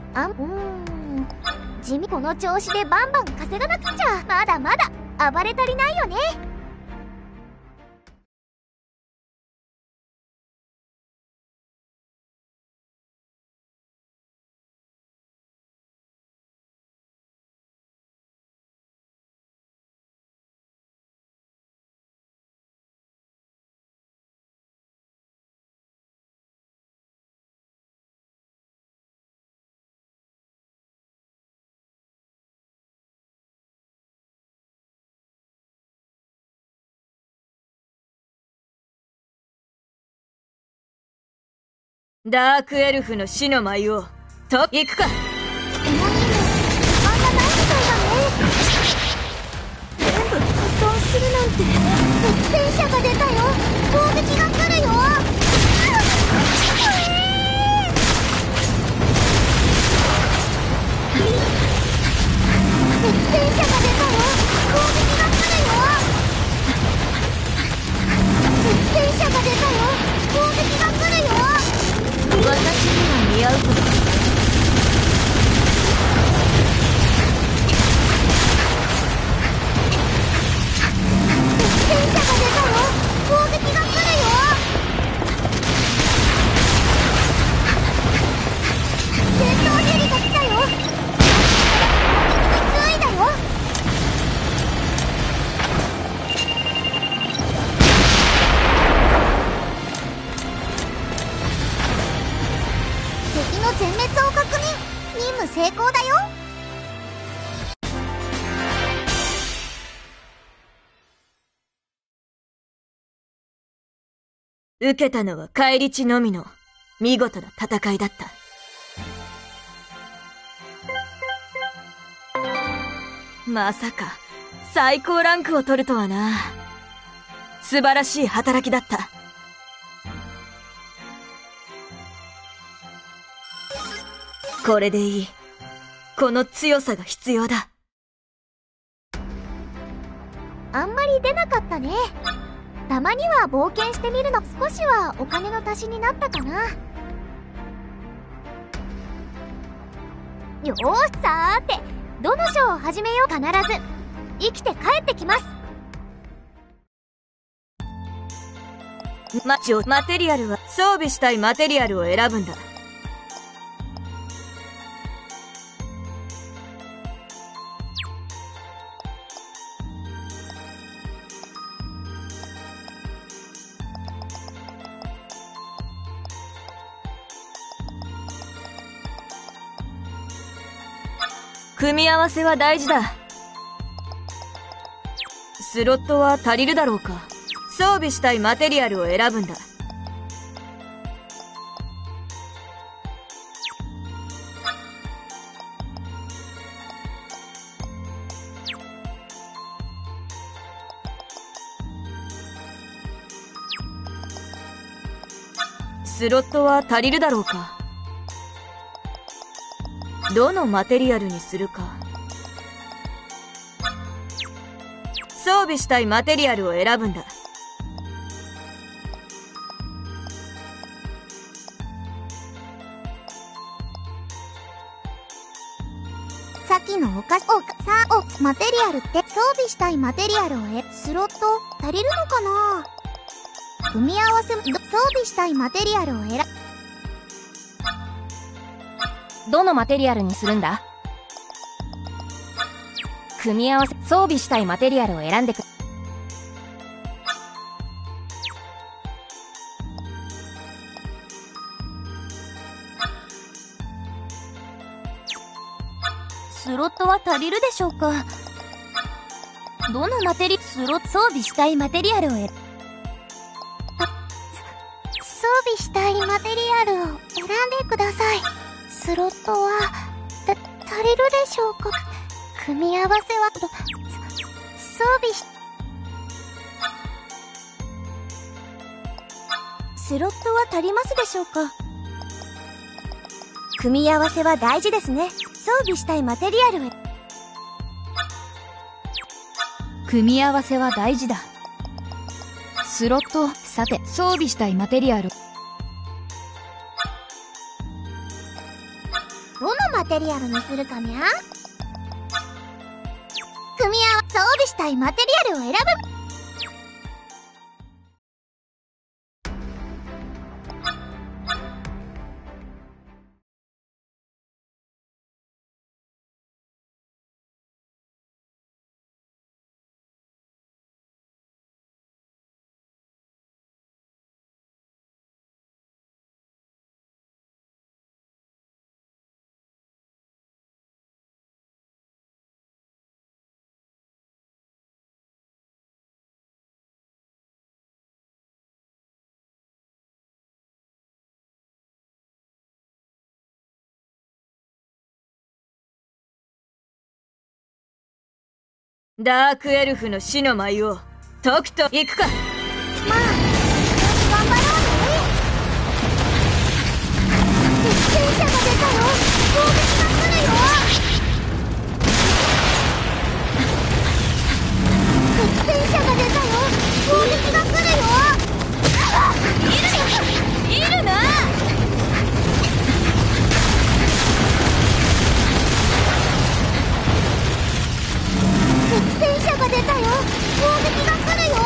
地味。この調子でバンバン稼がなくちゃ。まだまだ暴れ足りないよね。 ダークエルフの死の舞をと行くか。 エモニーも時間がないみたいだね。全部破損するなんて。戦車が出たよ。攻撃が来るよ。戦車が出たよ。攻撃が来るよ。戦車が出たよ。攻撃が来るよ。 私には似合うこと。 戦車が出たよ。攻撃が来るよ。戦闘ヘリが来たよ。注意だよ。敵の全滅を確認。任務成功だよ。 受けたのは返り血のみの見事な戦いだった。まさか最高ランクを取るとはな。素晴らしい働きだった。これでいい。この強さが必要だ。 あんまり出なかったね。たまには冒険してみるの。少しはお金の足しになったかな。よーし、さーてどの章を始めよう。必ず生きて帰ってきます。 マテリアルは装備したいマテリアルを選ぶんだ。組み合わせは大事だ。スロットは足りるだろうか。装備したいマテリアルを選ぶんだ。スロットは足りるだろうか。どのマテリアルにするか。装備したいマテリアルを選ぶんだ。 さっきのマテリアルって装備したいマテリアルをスロット足りるのかな。組み合わせ装備したいマテリアルをどのマテリアルにするんだ。組み合わせ装備したいマテリアルを選んでく。 スロットは足りるでしょうか。どのマテリ装備したいマテリアルを装備したいマテリアルを選んでください。スロットは足りるでしょうか。組み合わせは装備スロットは足りますでしょうか。組み合わせは大事ですね。装備したいマテリアルへ。 組み合わせは大事だ。スロット、さて、装備したいマテリアル。 どのマテテリアルにするかにゃ。組み合わせ装備したいマテリアルを選ぶ。 ダークエルフの死の舞をとくと行くか。 まあ、頑張ろうね。戦車が出たよ。攻撃が来るよ。戦車が出たよ。攻撃が来るよ。 いるな。 戦車が出たよ。攻撃が来るよ。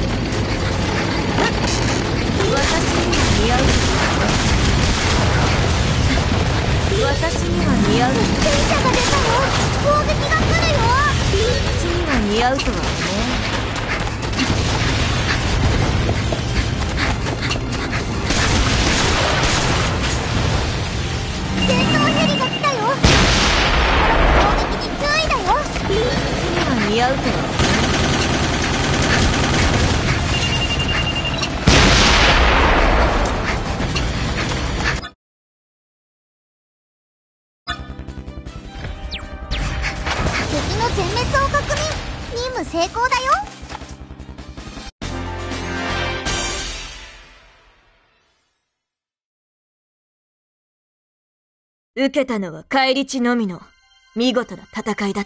私には似合う。 戦車が出たよ。攻撃が来るよ。 私には似合うとはね。 戦闘ヘリが来たよ。攻撃に注意だよ。 私には似合うとはね。 敵の全滅を確認。任務成功だよ。 受けたのは返り血のみの見事な戦いだった。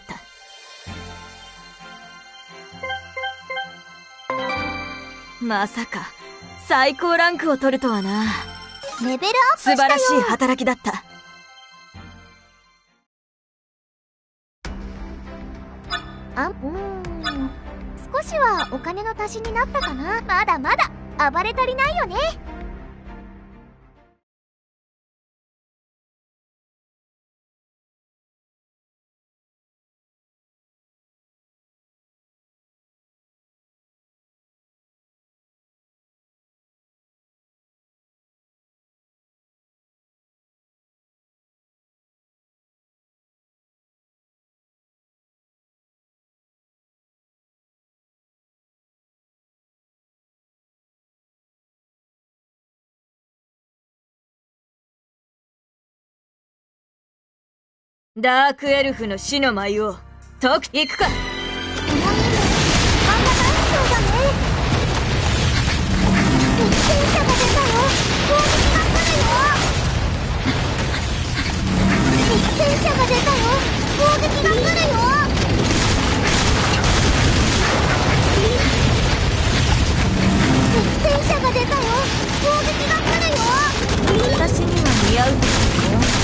まさか最高ランクを取るとはな。 レベルアップしたよ。 素晴らしい働きだった。 少しはお金の足しになったかな。まだまだ暴れ足りないよね。 ダークエルフの死の舞をとく行くか。 この任務あんな大将だね。戦車が出たよ。攻撃が来るよ。戦車が出たよ。攻撃が来るよ。戦車が出たよ。攻撃が来るよ。 私には似合うとはね。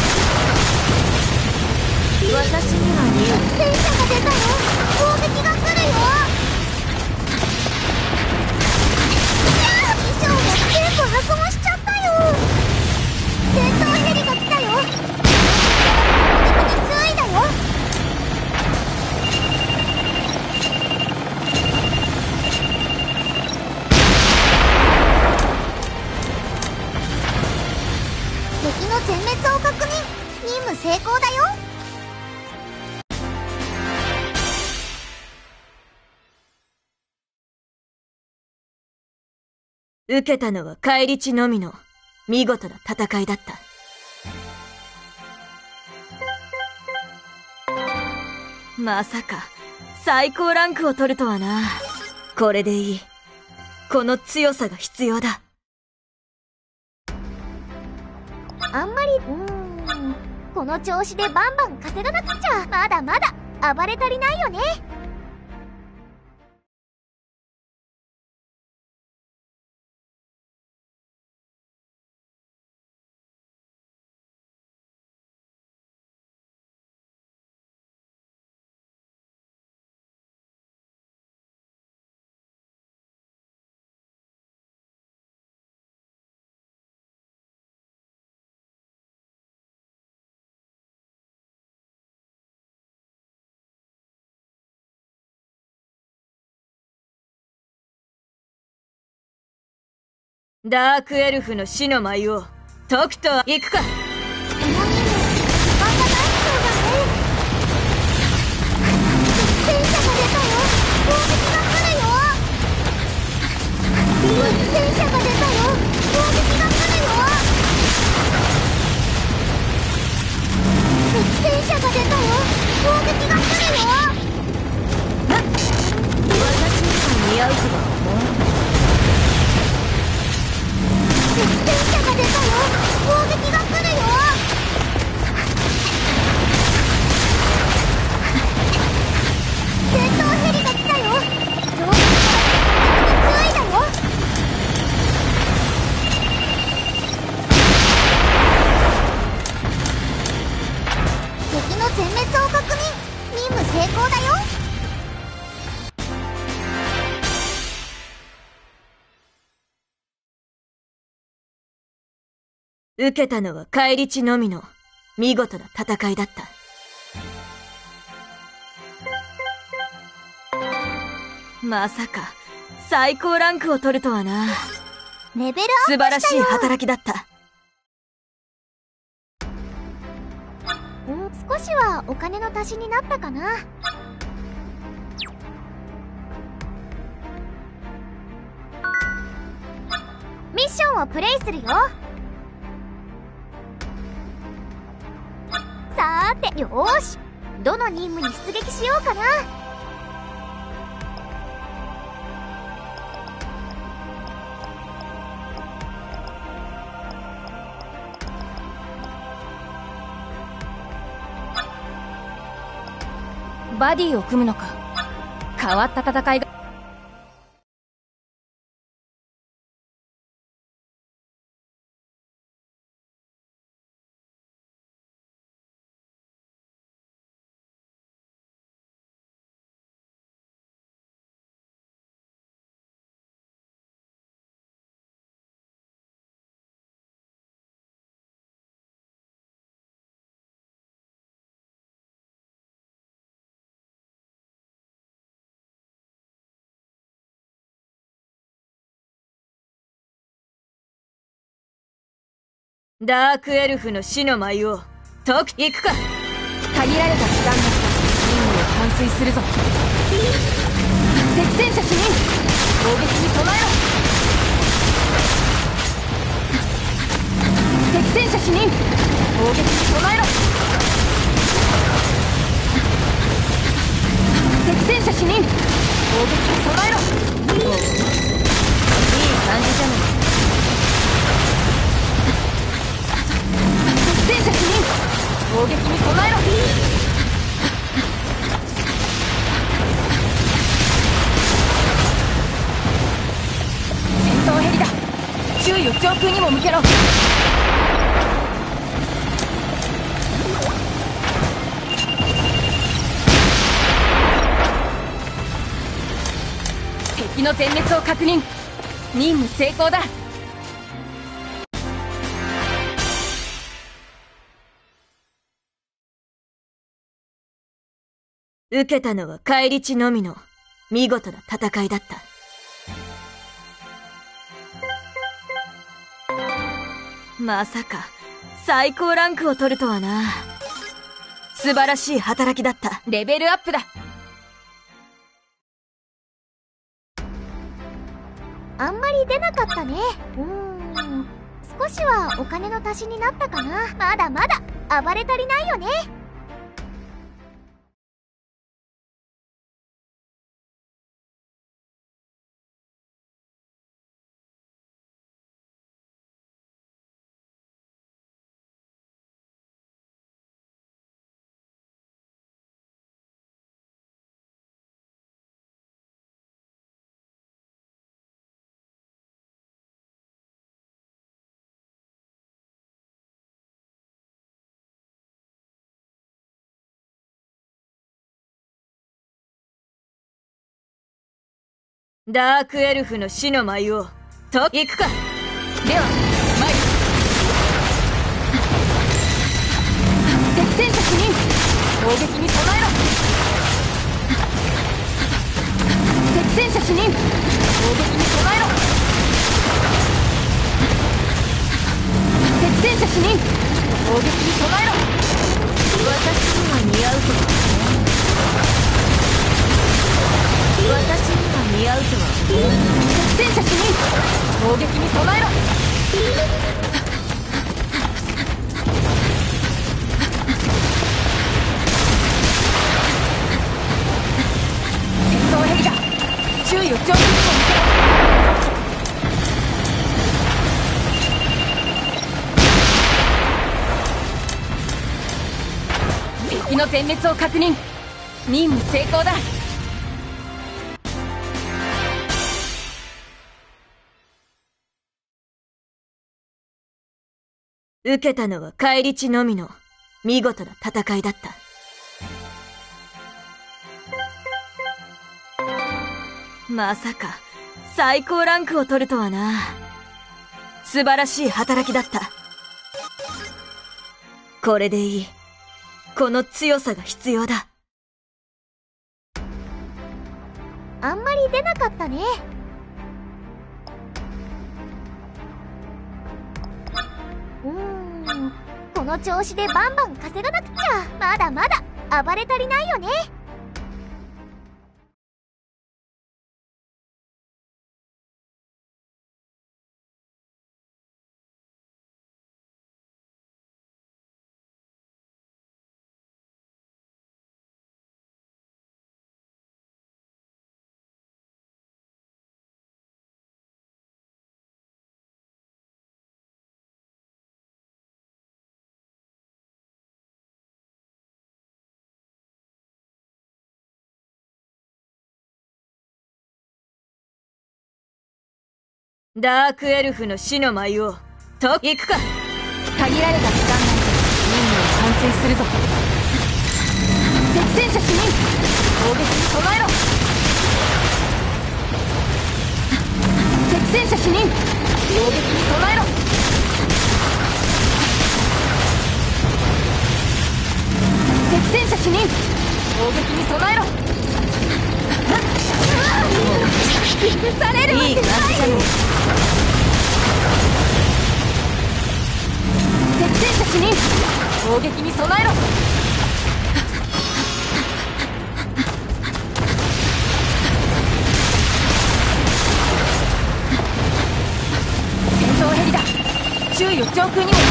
私には似合う。 戦車が出たよ。攻撃が来るよ。衣装が全部破損しちゃったよ。戦闘ヘリが来たよ。攻撃に注意だよ。敵の全滅を確認。任務成功だよ。 受けたのは返り血のみの見事な戦いだった。まさか最高ランクを取るとはな。これでいい。この強さが必要だ。 あんまりこの調子でバンバン稼がなくちゃ。まだまだ暴れ足りないよね。 ダークエルフの死の舞を解くとは行くか。 この任務、時間がないそうだね。戦車が出たよ。攻撃が来るよ。戦車が出たよ。攻撃が来るよ。戦車が出たよ。攻撃が来るよ。 私には似合うとは思わない。 戦車が出たよ。攻撃が来るよ。戦闘ヘリが来たよ。上空から注意だよ。敵の全滅を確認。任務成功だよ。 受けたのは返り血のみの見事な戦いだった。まさか最高ランクを取るとはな。 レベルアップ素晴らしいしたよ。 働きだった。 少しはお金の足しになったかな。ミッションをプレイするよ。さーて、よーし、どの任務に出撃しようかな。 バディを組むのか。変わった戦いが。 ダークエルフの死の舞を解く。行くか。 限られた時間内任務を完遂するぞ。敵戦車死人、攻撃に備えろ。敵戦車死人、攻撃に備えろ。敵戦車死人、攻撃に備えろ。 おう、いい感じじゃない。 敵戦車死人、攻撃に備えろ。戦闘ヘリだ。注意を上空にも向けろ。敵の全滅を確認。任務成功だ。 受けたのは返り血のみの見事な戦いだった。まさか最高ランクを取るとはな。素晴らしい働きだった。 レベルアップだ。 あんまり出なかったね。少しはお金の足しになったかな。まだまだ暴れ足りないよね。 ダークエルフの死の舞を解く。行くか。 では参る。敵戦車死人、攻撃に備えろ。敵戦車死人、攻撃に備えろ。 死人、攻撃に備えろ。 私には似合うとは私には似合うとは敵戦車死人、攻撃に備えろ。戦闘ヘリだ、注意を上空にも向けろ。敵の全滅を確認。任務成功だ。 受けたのは返り血のみの見事な戦いだった。まさか最高ランクを取るとはな。素晴らしい働きだった。これでいい。この強さが必要だ。 あんまり出なかったね。この調子でバンバン稼がなくちゃ。まだまだ暴れ足りないよね。 ダークエルフの死の舞をと行くか。 限られた時間内で任務を完成するぞ。敵戦車死人、攻撃に備えろ。敵戦車死人、攻撃に備えろ。敵戦車死人、攻撃に備えろ。許されるわけない。 いい感じだね。 敵戦車死人、攻撃に備えろ。戦闘ヘリだ、注意を上空にも向けろ。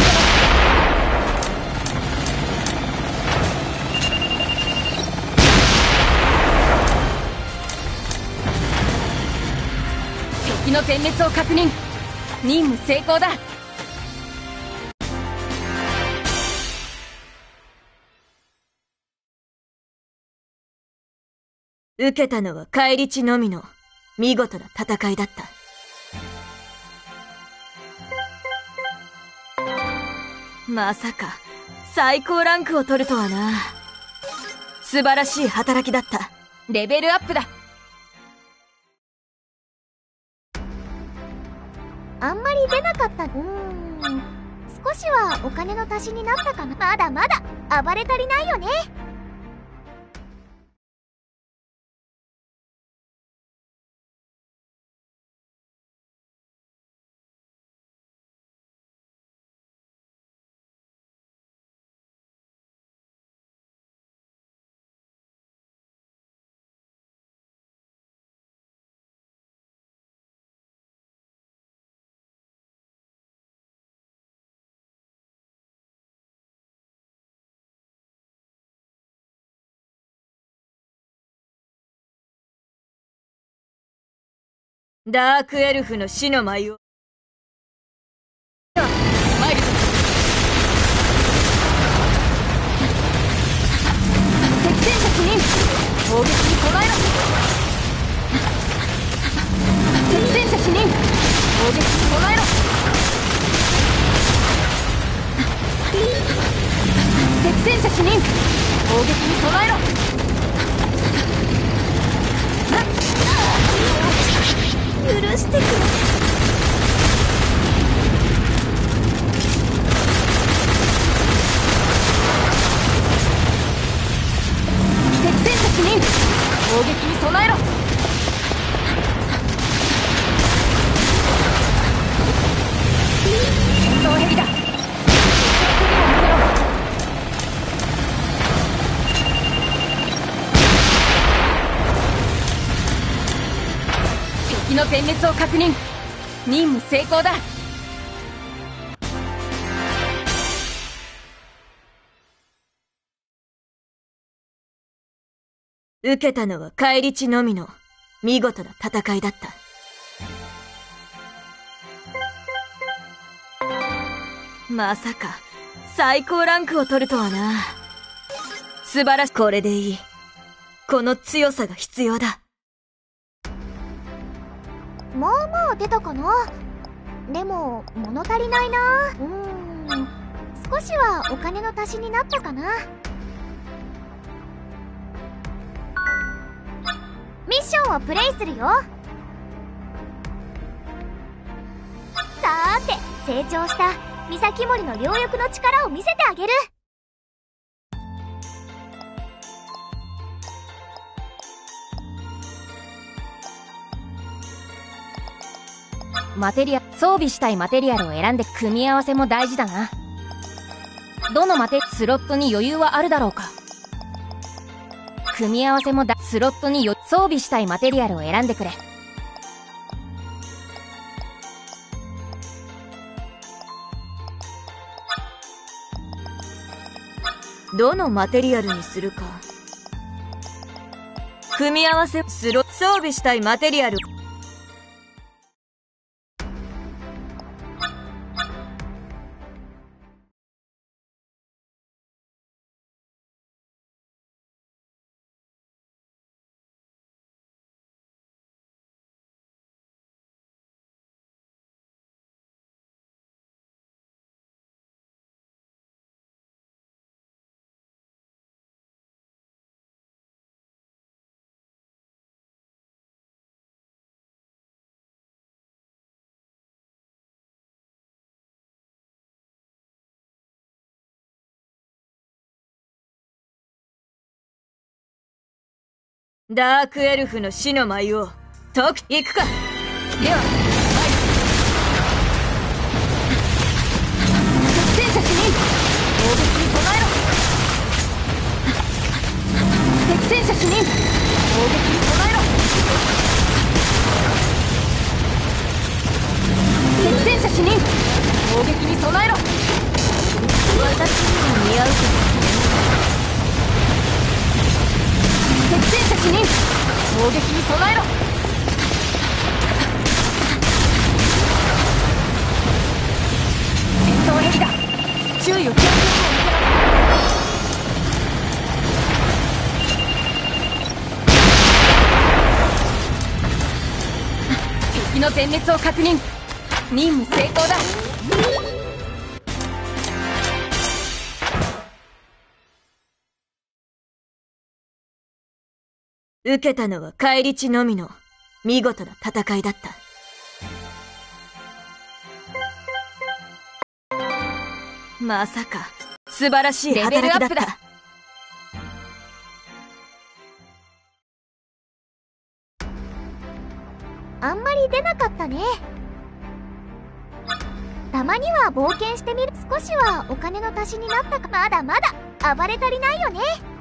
敵の全滅を確認。任務成功だ。 受けたのは返り血のみの見事な戦いだった。まさか最高ランクを取るとはな。素晴らしい働きだった。 レベルアップだ。 あんまり出なかった。少しはお金の足しになったかな。まだまだ暴れ足りないよね。 ダークエルフの死の舞を参るぞ。敵戦車死人、攻撃に備えろ。敵戦車死人、攻撃に備えろ。敵戦車死人、攻撃に備えろ。 許してくれ。 敵戦車死人、攻撃に備えろ。 殲滅を確認。任務成功だ。 受けたのは返り血のみの見事な戦いだった。まさか最高ランクを取るとはな。素晴らしい。これでいい。この強さが必要だ。 まあまあ出たかな。でも物足りないな。少しはお金の足しになったかな。ミッションをプレイするよ。さーて、成長した三崎森の両翼の力を見せてあげる。 装備したいマテリアルを選んで、組み合わせも大事だな。どのスロットに余裕はあるだろうか。組み合わせもスロットに装備したいマテリアルを選んでくれ。 どのマテリアルにするか。組み合わせ装備したいマテリアル。ダークエルフの死の舞を解く。行くか。 では戦車主任、攻撃に備えろ。敵戦車主任、攻撃に備えろ。敵戦車主任、攻撃に備えろ。 私には似合うけど。 敵戦車主任、攻撃に備えろ。戦闘ヘリだ。注意を。敵の全滅を確認。任務成功だ。 受けたのは返り血のみの見事な戦いだった。まさか素晴らしい働きだった。 あんまり出なかったね。たまには冒険してみる。少しはお金の足しになったか。まだまだ暴れ足りないよね。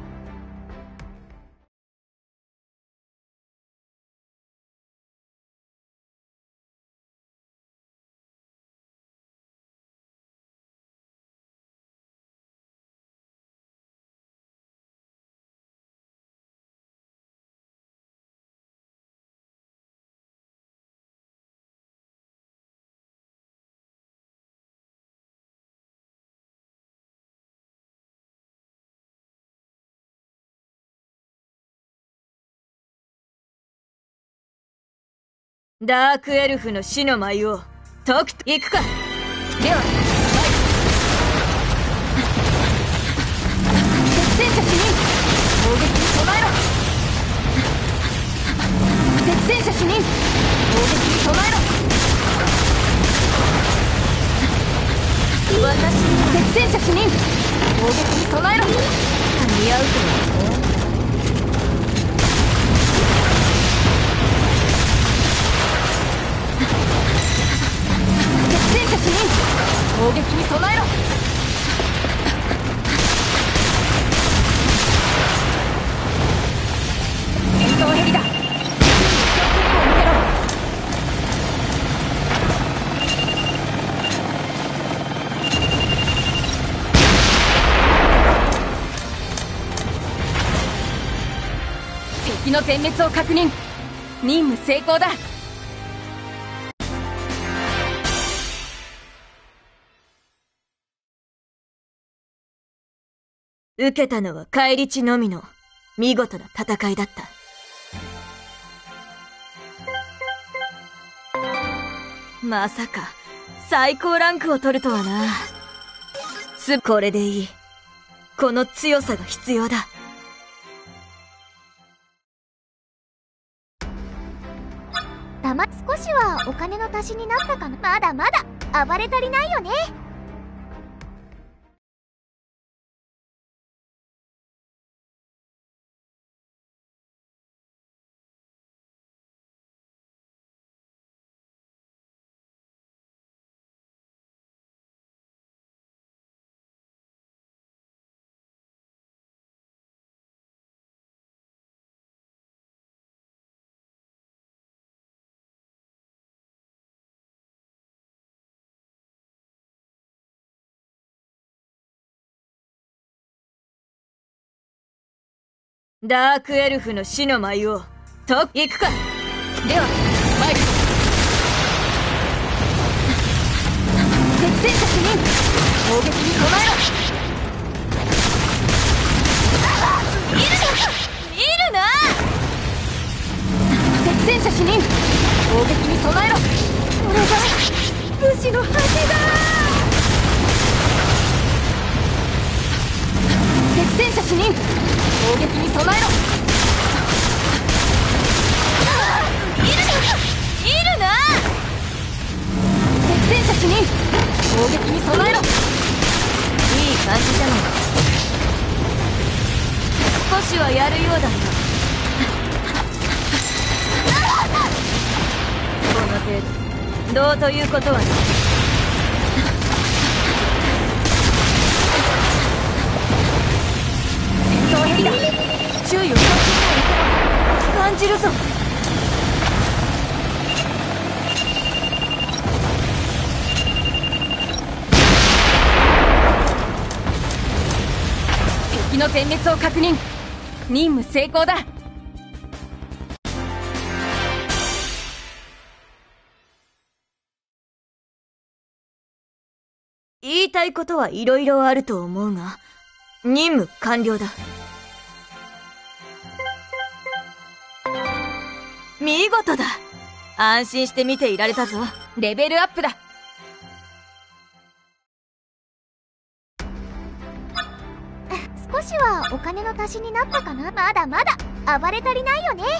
ダークエルフの死の舞を解く。行くか。 では敵戦車主任、攻撃に備えろ。敵戦車主任、攻撃に備えろ。敵戦車主任、攻撃に備えろ。 似合うとは。 戦車主任、攻撃に備えろ。戦闘ヘリだ。 敵の全滅を確認。任務成功だ。 受けたのは返り血のみの見事な戦いだった。まさか最高ランクを取るとはな。これでいい。この強さが必要だ。 少しはお金の足しになったかな。まだまだ暴れ足りないよね。 ダークエルフの死の舞をと行くか。 では参る。敵戦車主任、攻撃に備えろ。 見るな。 敵戦車主任、攻撃に備えろ。これが武士の恥だ。敵戦車主任、攻撃に備えろ。 見るな。 敵戦車主任、攻撃に備えろ。いい感じじゃない。少しはやるようだな。この程度どうということはない。 戦闘ヘリだ。注意を感じるぞ。 敵の全滅を確認。任務成功だ。 言いたいことはいろいろあると思うが、任務完了だ。見事だ。安心して見ていられたぞ。 レベルアップだ。 少しはお金の足しになったかな。まだまだ暴れ足りないよね。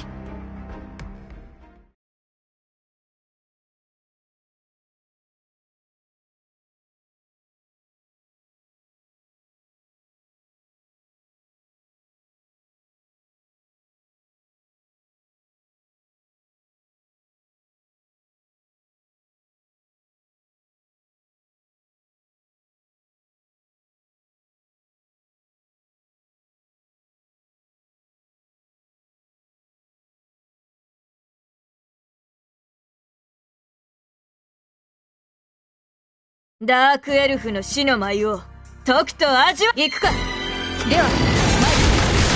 ダークエルフの死の舞をとくと味わ行くか。 では参る。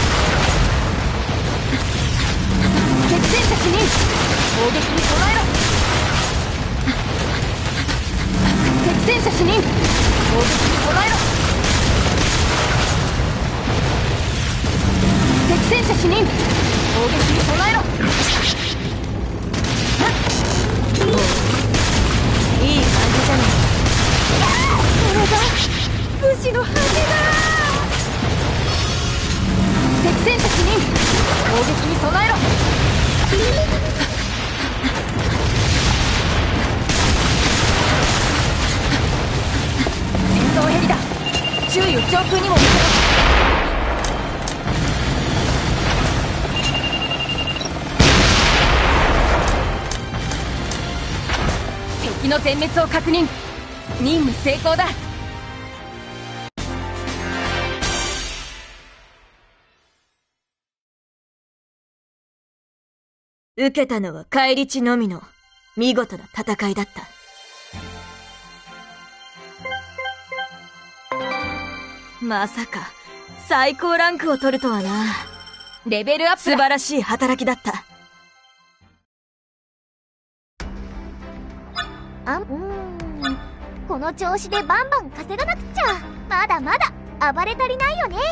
敵戦車主任、攻撃に備えろ。敵戦車主任、攻撃に備えろ。敵戦車主任、攻撃に備えろ。 いい感じじゃない。 これが武士の恥だ。敵戦車主任、攻撃に備えろ。戦闘ヘリだ。注意を上空にも向けろ。敵の全滅を確認。任務成功だ。 受けたのは返り血のみの見事な戦いだった。まさか最高ランクを取るとはな。 レベルアップだ。 素晴らしい働きだった。 この調子でバンバン稼がなくっちゃ。まだまだ暴れ足りないよね。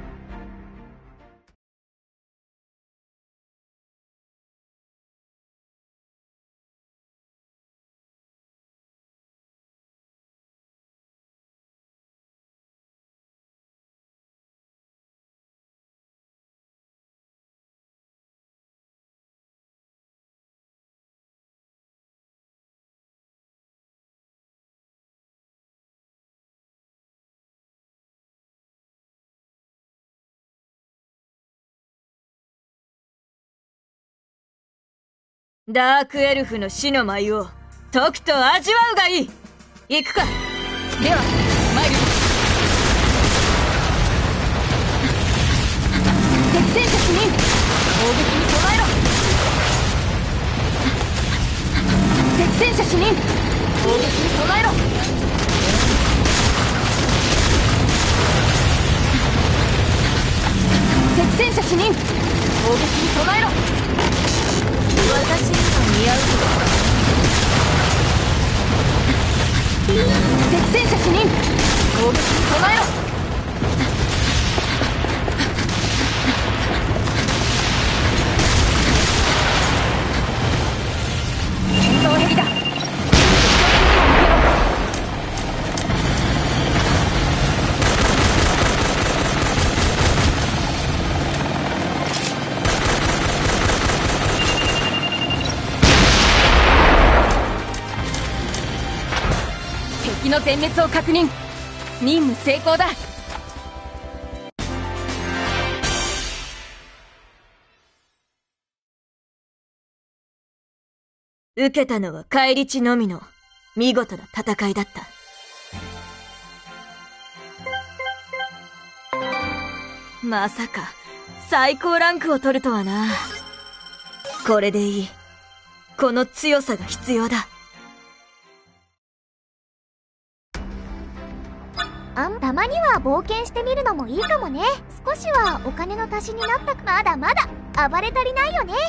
ダークエルフの死の舞をとくと味わうがいい。行くか。 では参る。敵戦車死人、攻撃に備えろ。敵戦車死人、攻撃に備えろ。敵戦車死人、攻撃に備えろ。 私には似合うけど。敵戦車死人、攻撃に備えろ。戦闘ヘリだ。敵の全滅を確認。任務成功だ。 受けたのは返り血のみの見事な戦いだった。まさか最高ランクを取るとはな。これでいい。この強さが必要だ。 たまには冒険してみるのもいいかもね。少しはお金の足しになった。まだまだ暴れ足りないよね。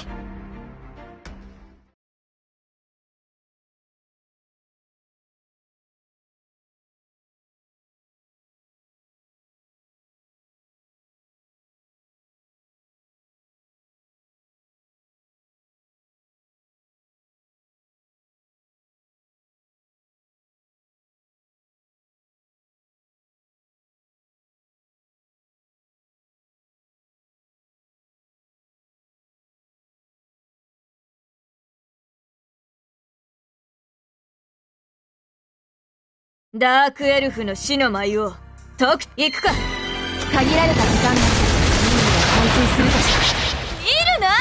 ダークエルフの死の舞を解く。行くか。 限られた時間内で任務を完遂するとし。 いるな。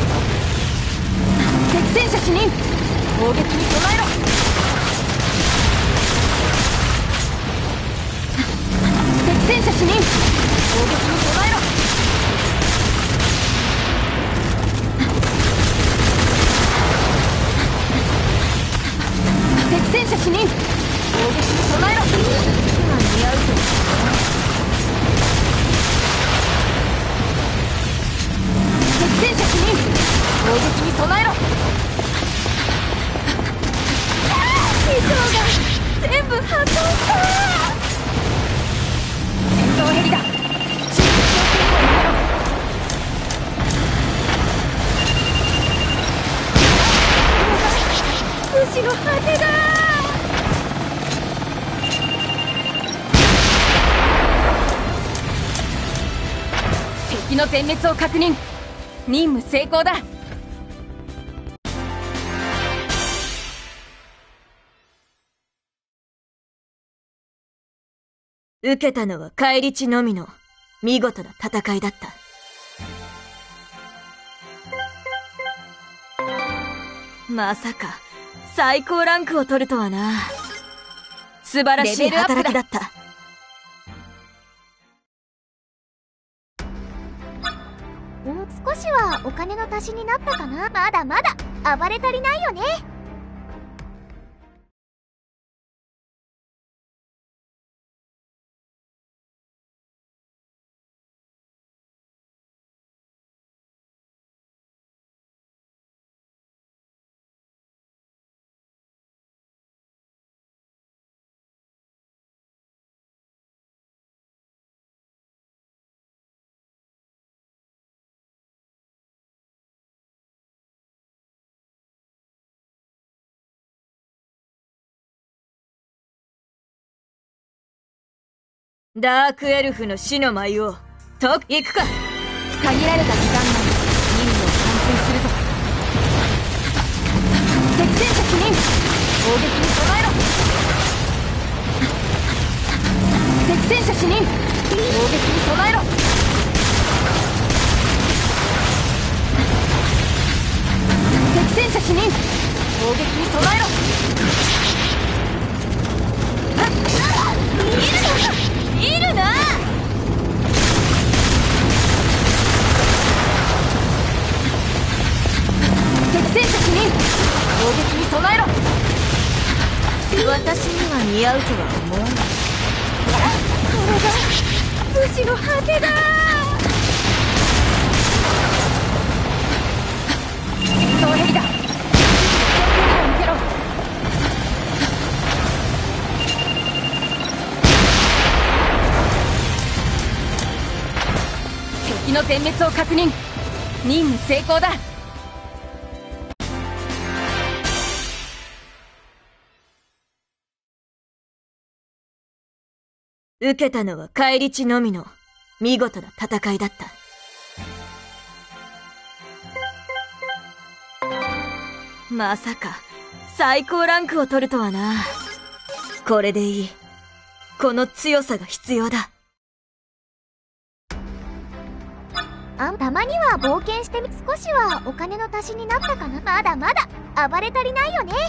敵戦車死人、攻撃に備えろ。敵戦車死人、攻撃に備えろ。敵戦車死人、攻撃に備えろ。 今似合うと。 敵戦車死人、攻撃に備えろ。 衣装が全部破損した。 戦闘ヘリだ。 武士の果てだ。 敵の全滅を確認。任務成功だ。 受けたのは返り血のみの見事な戦いだった。まさか最高ランクを取るとはな。素晴らしい働きだった。 少しはお金の足しになったかな。まだまだ暴れ足りないよね。 ダークエルフの死の舞を行くか。 限られた時間内に任務を完遂するぞ。敵戦車死人、砲撃に備えろ。敵戦車死人、砲撃に備えろ。敵戦車死人、砲撃に備えろ。 いるな。 敵戦車死人、砲撃に備えろ。 私には似合うとは思わない。 これが武士の果てだ。戦闘ヘリだ。向けろ。敵の全滅を確認。任務成功だ。 受けたのは返り血のみの見事な戦いだった。まさか最高ランクを取るとはな。これでいい。この強さが必要だ。 たまには冒険してみ。少しはお金の足しになったかな。まだまだ暴れ足りないよね。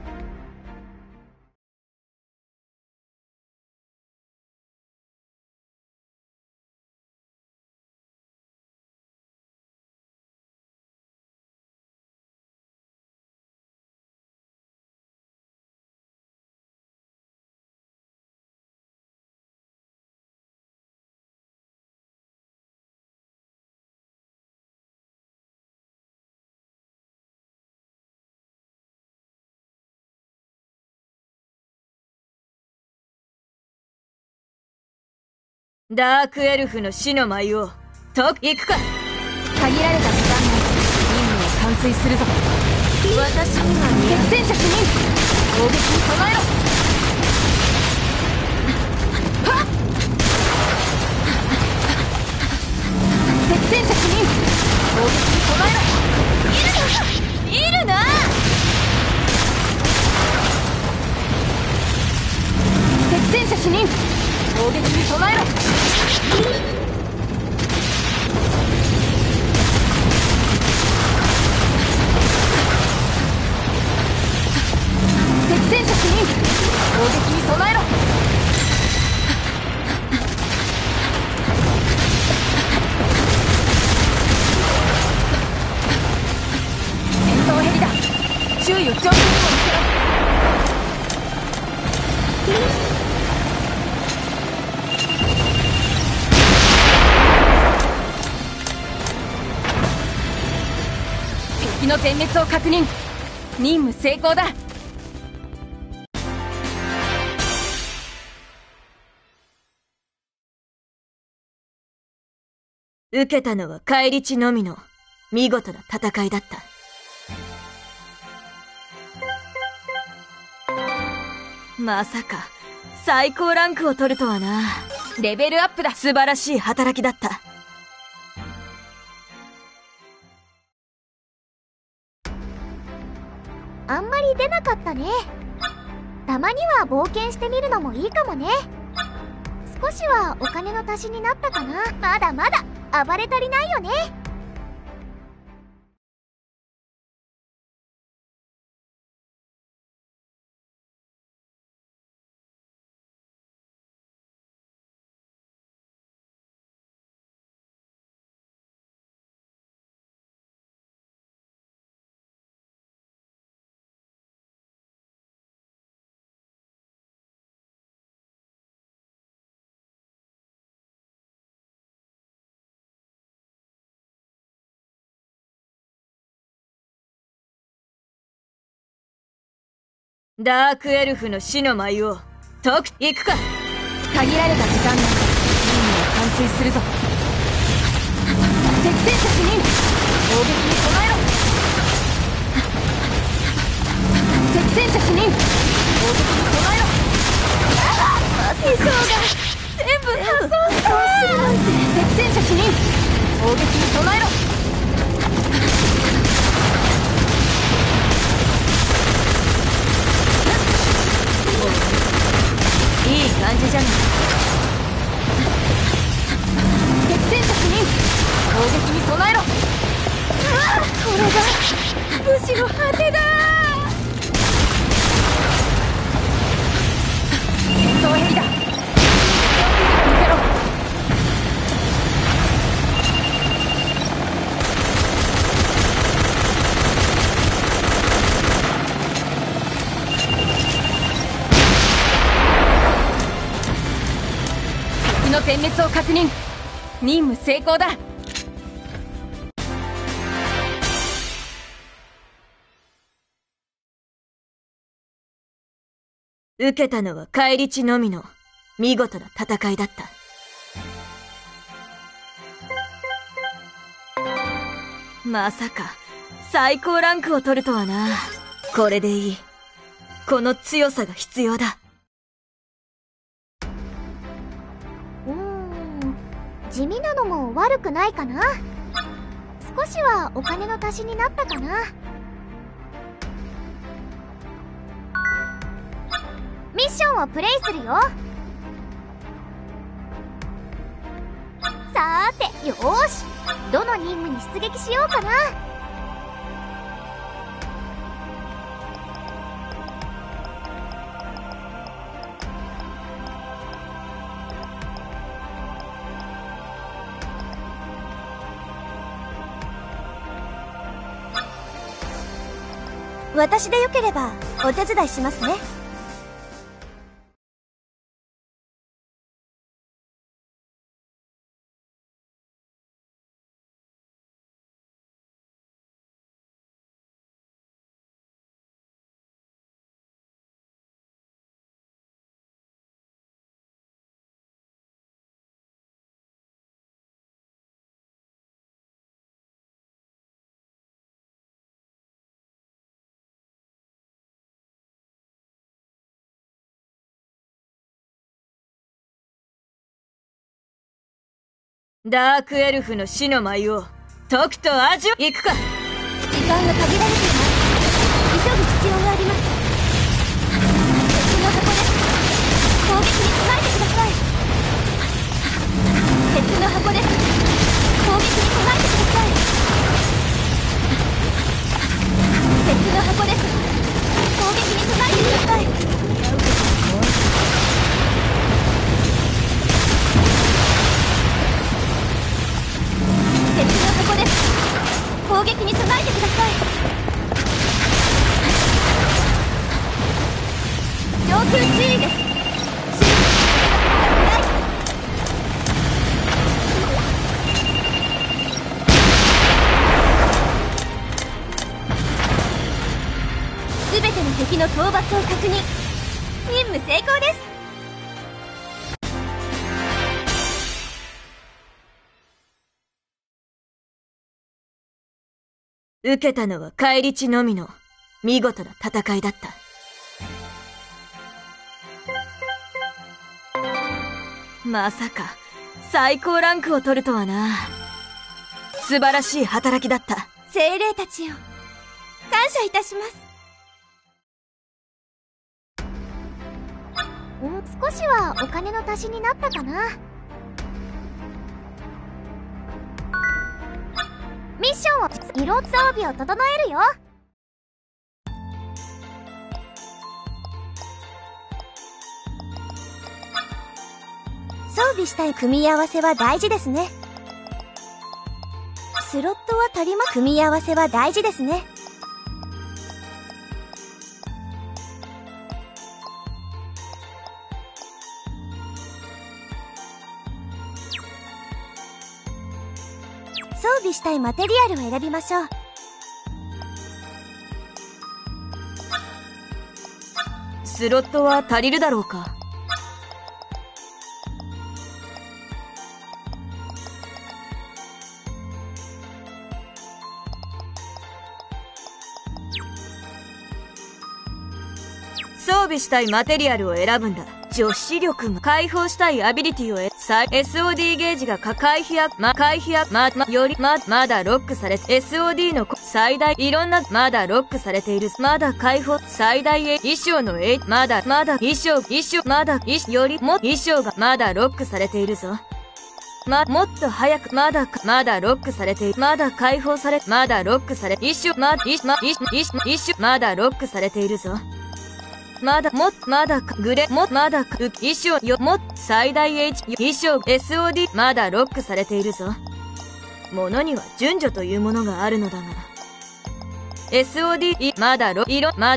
ダークエルフの死の舞を行くか。 限られた時間内に任務を完遂するぞ。 私には似合う。 敵戦車死人、砲撃に備えろ。はっ。敵戦車死人、砲撃に備えろ。 いるな。 敵戦車死人、砲撃に備えろ。敵戦車死人、砲撃に備えろ。戦闘ヘリだ。注意を上空にも向けろ。敵の全滅を確認。任務成功だ。 受けたのは返り血のみの見事な戦いだった。まさか最高ランクを取るとはな。 レベルアップだ。 素晴らしい働きだった。 あんまり出なかったね。たまには冒険してみるのもいいかもね。少しはお金の足しになったかな。まだまだ暴れ足りないよね。 ダークエルフの死の舞を行くか。 限られた時間内に任務を完遂するぞ。敵戦車死人、砲撃に備えろ。敵戦車死人、砲撃に備えろ。 師匠が全部感じじゃない。敵戦確認。攻撃に備えろ。これが武士の果てだ。戦闘ヘリだ。抜けろ。敵の点滅を確認。任務成功だ。 受けたのは返り血のみの見事な戦いだった。まさか最高ランクを取るとはな。これでいい。この強さが必要だ。 地味なのも悪くないかな。少しはお金の足しになったかな。ミッションをプレイするよ。さーて、よーし、どの任務に出撃しようかな。私でよければお手伝いしますね。 ダークエルフの死の舞をとくと味を行くか。 時間が限られています。急ぐ必要があります。鉄の箱です。攻撃に備えてください。鉄の箱です。攻撃に備えてください。鉄の箱です。攻撃に備えてください。鉄の箱です。攻撃に備えてください。上空注意です。すべての敵の討伐を確認。任務成功です。 受けたのは返り血のみの見事な戦いだった。まさか最高ランクを取るとはな。素晴らしい働きだった。 精霊たちよ、感謝いたします。少しはお金の足しになったかな。ミッションを色装備を整えるよ。装備したい組み合わせは大事ですね。スロットは足りま、組み合わせは大事ですね。装備したいマテリアルを選びましょう。 スロットは足りるだろうか。装備したいマテリアルを選ぶんだ。女子力が解放したいアビリティをSOD ゲージが回避やよりまだロックされて SOD の最大、いろんな、まだロックされている。まだ解放、最大へ、衣装のまだ、衣装、まだ、よりも、衣装が、まだロックされているぞ。もっと早く、まだロックされている。まだ解放され、まだロックされ、衣装、まだロックされているぞ。まだ、グレ、まだ、衣装、最大 H、衣装、SOD、まだロックされているぞ。ものには順序というものがあるのだが。SOD、まだいろんな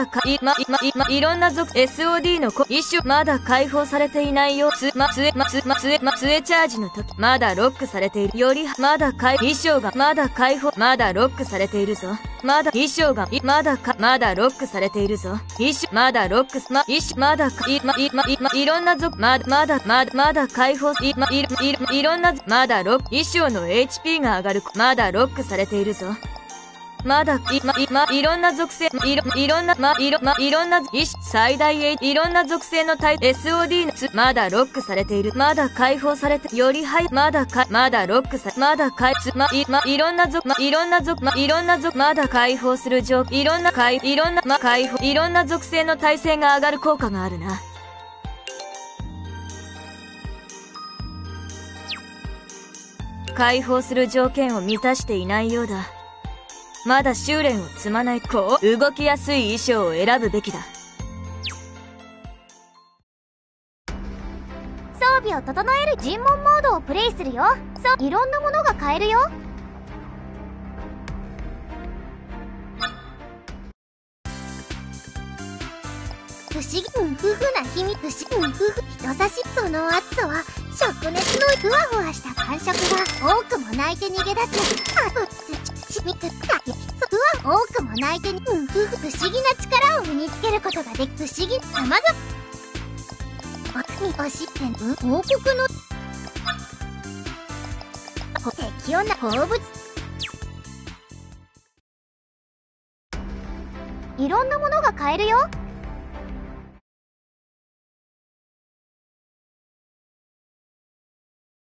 属、SOD の衣装、まだ解放されていないよ。杖チャージの時、まだロックされている。より、衣装が、まだ解放、まだロックされているぞ。衣装が、まだロックされているぞ。まだロック、いろんな属、まだ解放、いろんな、まだロック、衣装の HP が上がる、まだロックされているぞ。まだ、いろんな属性、いろんな、最大 H、いろんな属性のタイプ、SOD のまだロックされている。まだ解放されて、より早い、まだロックさ、まだいろんな属、まだ解放する状況、いろんな属性の耐性が上がる効果があるな。解放する条件を満たしていないようだ。まだ修練を積まない動きやすい衣装を選ぶべきだ。 装備を整える尋問モードをプレイするよ。いろんなものが買えるよ。不思議夫婦な秘密、人差し、その厚さは灼熱のふわふわした感触が多くも泣いて逃げ出す。多くも泣いて不思議な力を身につけることができ、不思議さまざま王国の適温な鉱物、いろんなものが買えるよ。